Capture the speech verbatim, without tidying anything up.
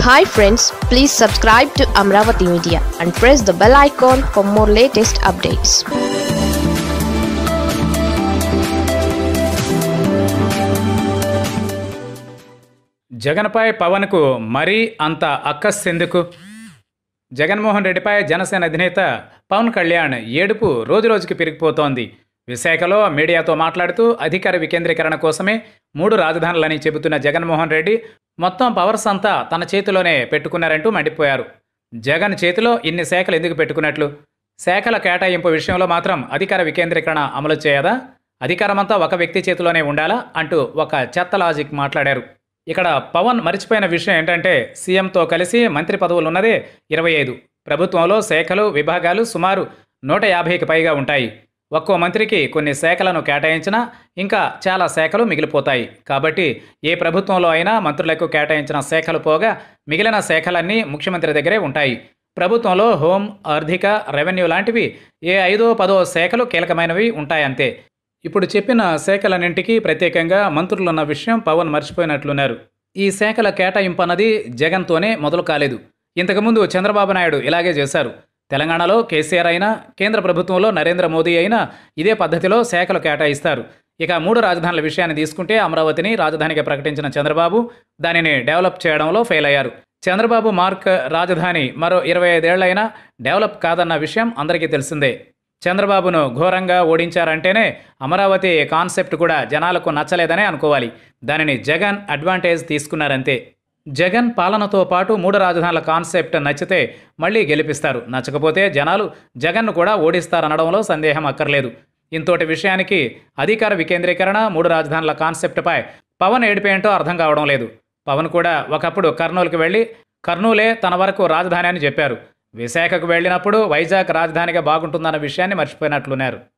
Hi friends, please subscribe to Amaravathi Media and press the bell icon for more latest updates. జగన్పై పవన్కు మరీ అంత అక్కస్సెందుకు? జగన్మోహన్ రెడ్డిపై జనసేన అధినేత పవన్ కళ్యాణ్ ఏడుపు రోజురోజుకి పెరిగిపోతోంది. విశాఖలో మీడియాతో మాట్లాడుతూ అధికార వికేంద్రీకరణ కోసమే మూడు రాజధానులని చెబుతున్న జగన్మోహన్ రెడ్డి మొత్తం పవర్స్ అంతా తన చేతిలోనే పెట్టుకున్నారంటూ మండిపోయారు. జగన్ చేతిలో ఇన్ని శాఖలు ఎందుకు పెట్టుకున్నట్లు? శాఖల కేటాయింపు విషయంలో మాత్రం అధికార వికేంద్రీకరణ అమలు చేయదా? అధికారమంతా ఒక వ్యక్తి చేతిలోనే ఉండాలా అంటూ ఒక చెత్త లాజిక్ మాట్లాడారు. ఇక్కడ పవన్ మరిచిపోయిన విషయం ఏంటంటే సీఎంతో కలిసి మంత్రి పదవులు ఉన్నదే ఇరవై ఐదు. ప్రభుత్వంలో శాఖలు విభాగాలు సుమారు నూట యాభైకి పైగా ఉంటాయి. ఒక్కో మంత్రికి కొన్ని శాఖలను కేటాయించినా ఇంకా చాలా శాఖలు మిగిలిపోతాయి. కాబట్టి ఏ ప్రభుత్వంలో అయినా మంత్రులకు కేటాయించిన శాఖలు పోగా మిగిలిన శాఖలన్నీ ముఖ్యమంత్రి దగ్గరే ఉంటాయి. ప్రభుత్వంలో హోం, ఆర్థిక, రెవెన్యూ లాంటివి ఏ ఐదో పదో శాఖలు కీలకమైనవి ఉంటాయంతే. ఇప్పుడు చెప్పిన శాఖలన్నింటికీ ప్రత్యేకంగా మంత్రులున్న విషయం పవన్ మర్చిపోయినట్లున్నారు. ఈ శాఖల కేటాయింపు అన్నది జగన్తోనే మొదలు కాలేదు. ఇంతకుముందు చంద్రబాబు నాయుడు ఇలాగే చేశారు. తెలంగాణలో కేసీఆర్ అయినా, కేంద్ర ప్రభుత్వంలో నరేంద్ర మోదీ అయినా ఇదే పద్ధతిలో శాఖలు కేటాయిస్తారు. ఇక మూడు రాజధానుల విషయాన్ని తీసుకుంటే అమరావతిని రాజధానిగా ప్రకటించిన చంద్రబాబు దానిని డెవలప్ చేయడంలో ఫెయిల్ అయ్యారు. చంద్రబాబు మార్క్ రాజధాని మరో ఇరవై ఐదేళ్లైనా డెవలప్ కాదన్న విషయం అందరికీ తెలిసిందే. చంద్రబాబును ఘోరంగా ఓడించారంటేనే అమరావతి కాన్సెప్ట్ కూడా జనాలకు నచ్చలేదనే అనుకోవాలి. దానిని జగన్ అడ్వాంటేజ్ తీసుకున్నారంతే. జగన్ పాలనతో పాటు మూడు రాజధానుల కాన్సెప్ట్ నచ్చితే మళ్ళీ గెలిపిస్తారు, నచ్చకపోతే జనాలు జగన్ను కూడా ఓడిస్తారనడంలో సందేహం అక్కర్లేదు. ఇంతోటి విషయానికి అధికార వికేంద్రీకరణ, మూడు రాజధానుల కాన్సెప్ట్పై పవన్ ఏడిపేంటో అర్థం కావడం లేదు. పవన్ కూడా ఒకప్పుడు కర్నూలుకి వెళ్ళి కర్నూలే తన వరకు రాజధాని అని చెప్పారు. విశాఖకు వెళ్ళినప్పుడు వైజాగ్ రాజధానిగా బాగుంటుందన్న విషయాన్ని మర్చిపోయినట్లున్నారు.